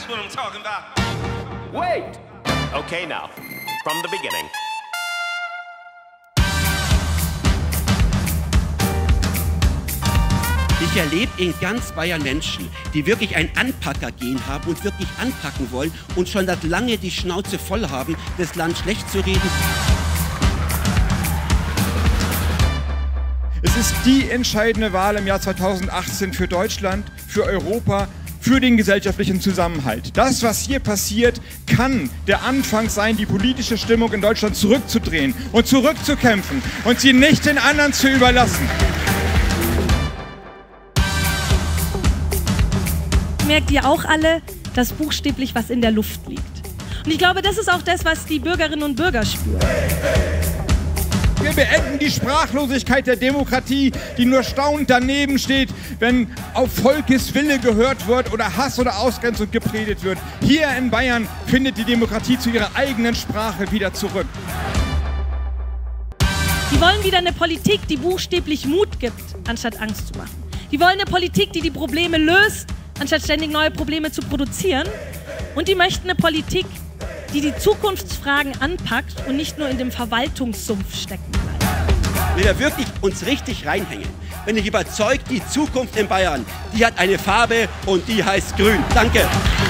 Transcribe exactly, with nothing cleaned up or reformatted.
That's what I'm talking about. Wait! Okay, now, from the beginning. Ich erlebe in ganz Bayern Menschen, die wirklich ein Anpackergehen haben und wirklich anpacken wollen und schon seit lange die Schnauze voll haben, das Land schlecht zu reden. Es ist die entscheidende Wahl im Jahr zweitausendachtzehn für Deutschland, für Europa, für den gesellschaftlichen Zusammenhalt. Das, was hier passiert, kann der Anfang sein, die politische Stimmung in Deutschland zurückzudrehen und zurückzukämpfen und sie nicht den anderen zu überlassen. Merkt ihr auch alle, dass buchstäblich was in der Luft liegt. Und ich glaube, das ist auch das, was die Bürgerinnen und Bürger spüren. Wir beenden die Sprachlosigkeit der Demokratie, die nur staunend daneben steht, wenn auf Volkes Wille gehört wird oder Hass oder Ausgrenzung gepredigt wird. Hier in Bayern findet die Demokratie zu ihrer eigenen Sprache wieder zurück. Die wollen wieder eine Politik, die buchstäblich Mut gibt, anstatt Angst zu machen. Die wollen eine Politik, die die Probleme löst, anstatt ständig neue Probleme zu produzieren. Und die möchten eine Politik, die die Zukunftsfragen anpackt und nicht nur in dem Verwaltungssumpf stecken bleibt. Wenn wir wirklich uns richtig reinhängen, bin ich überzeugt, die Zukunft in Bayern, die hat eine Farbe und die heißt grün. Danke.